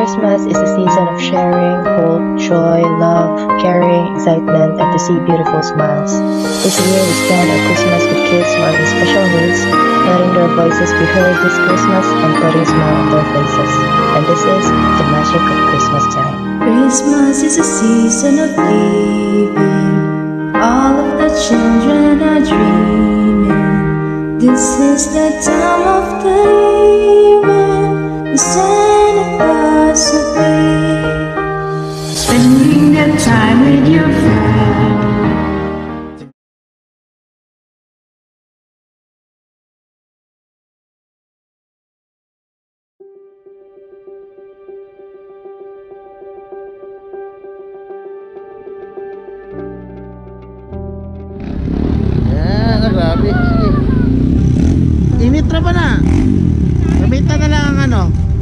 Christmas is a season of sharing, hope, joy, love, caring, excitement, and to see beautiful smiles. This year we spend our Christmas with kids who are in special needs, letting their voices be heard this Christmas and putting a smile on their faces. And this is the magic of Christmas time. Christmas is a season of giving. All of the children are dreaming. This is the time of the year when the Santa Claus will be. Spending that time with your friends. Grabe. Initra pa na. Gamitan na lang ang ano.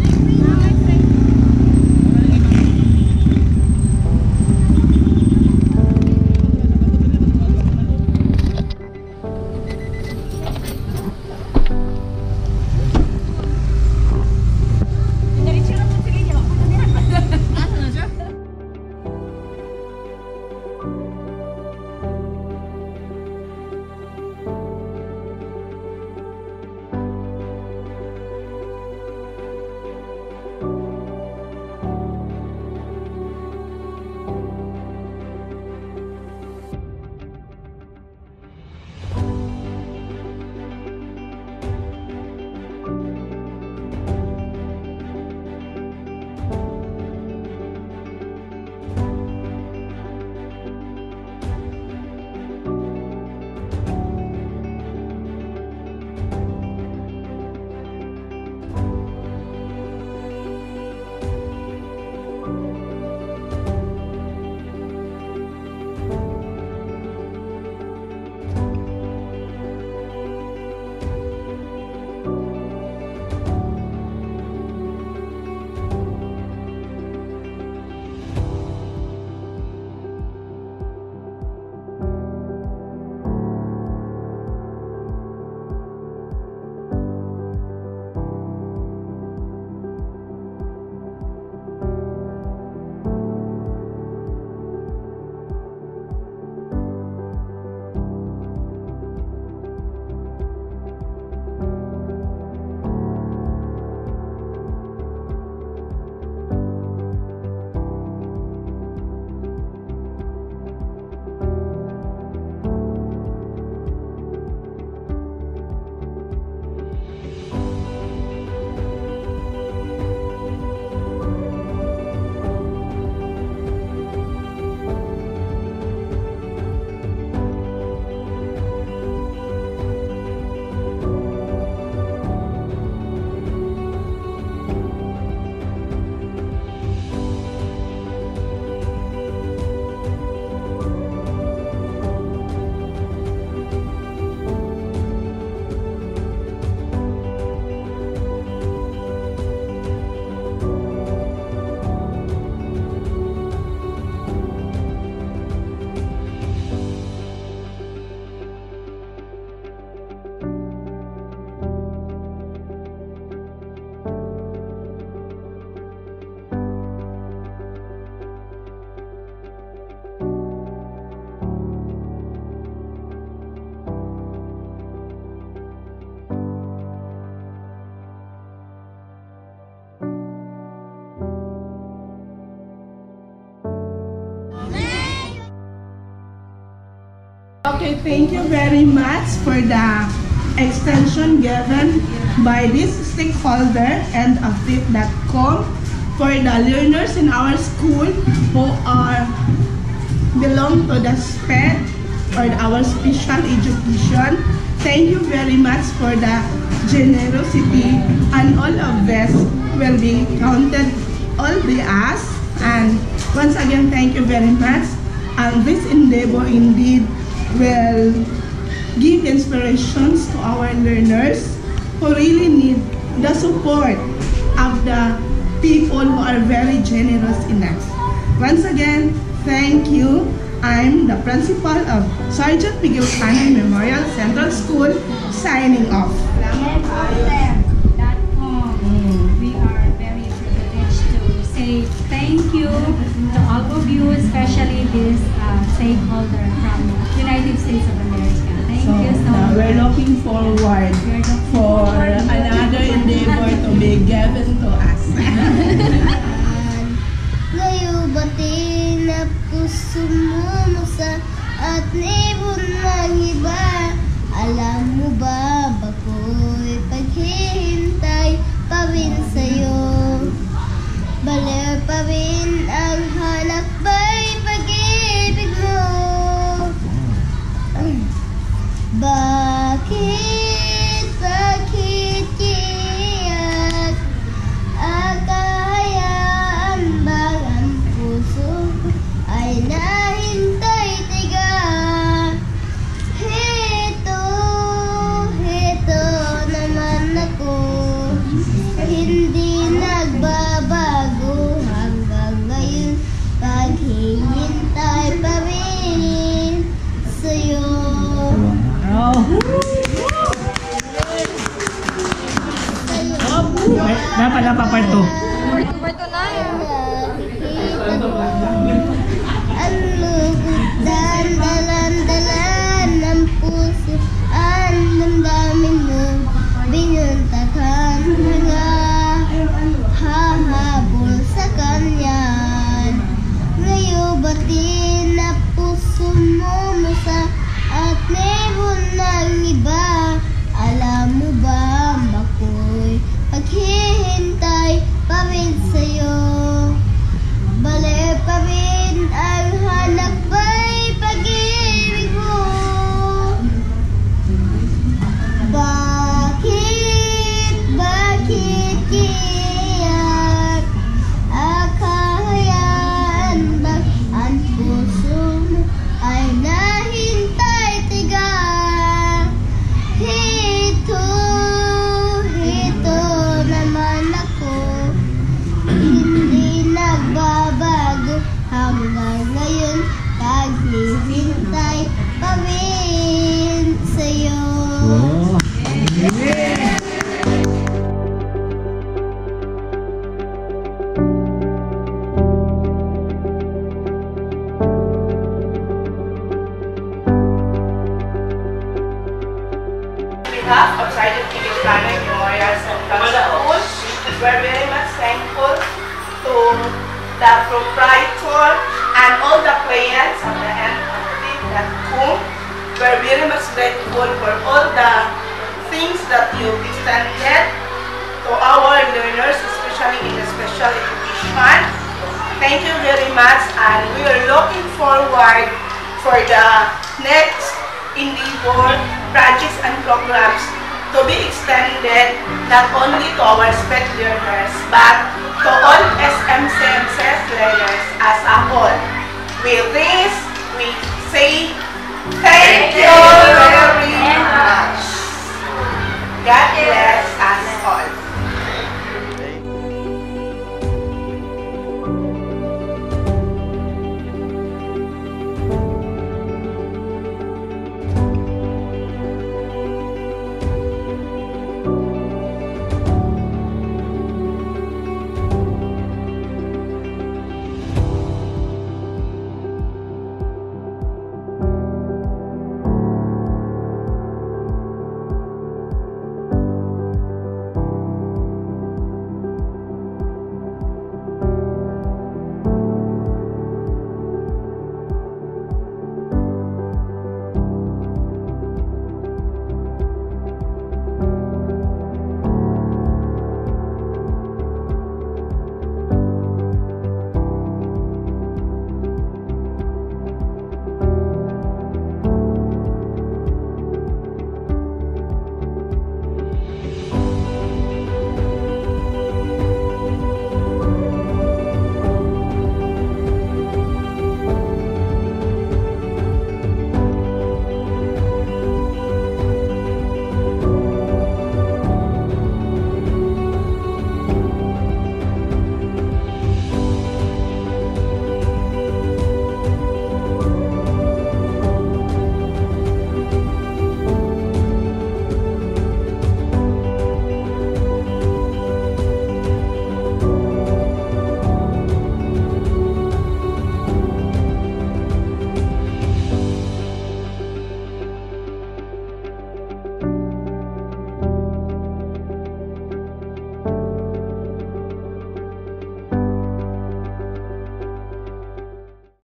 Okay, thank you very much for the extension given by this stakeholder and Afif.com for the learners in our school who are belong to the SPED or our special education. Thank you very much for the generosity, and all of this will be counted all by us. And once again, thank you very much. And this endeavor indeed will give inspirations to our learners who really need the support of the people who are very generous in us. Once again, thank you. I'm the principal of Sergeant Miguel Canoy Memorial Central School, signing off. We are very privileged to holder from United States of America. Thank you so much. We're looking forward for another endeavor to be given to us. Ngayon bati na puso mo sa at ibon ng iba. Alam mo ba bako'y paghihintay pa rin sa'yo? Baliw pa rin ang hanap ba'y pag-ibig mo? Bakit kiyak kahayaan bang ang puso ay nahintay tiga? Heto naman ako, hindi nagbabago hanggang ngayon, paghihintay pa rin sa'yo. Dapat na pa part 2. Ang lugdan, dalan ng puso, ang damdamin mo, binuntakan mga hahabol sa kanyan. Ngayon bati na puso mo sa at nebon ng iba. Alam mo ba bako'y paghihintay pa rin sa'yo? Baliw pa rin ang hanap ba'y pag-ibig mo? Bakit kiyak kahayaan bang ang puso mo ay nahintay tiga? Hito naman ako, hindi nagbabago hanggang ngayon, paghihintay pa rin sa'yo. On behalf of Sergeant Miguel Canoy Memorial Central School, we're very much thankful to the proprietor and all the clients of the NFT.com. We're very much grateful for all the things that you've extended to our learners, especially in the special education. Thank you very much, and we are looking forward for the next endeavor, projects and programs to be extended not only to our SPED learners but to all SMCMCS learners as a whole. With this, we say thank you very much. God bless.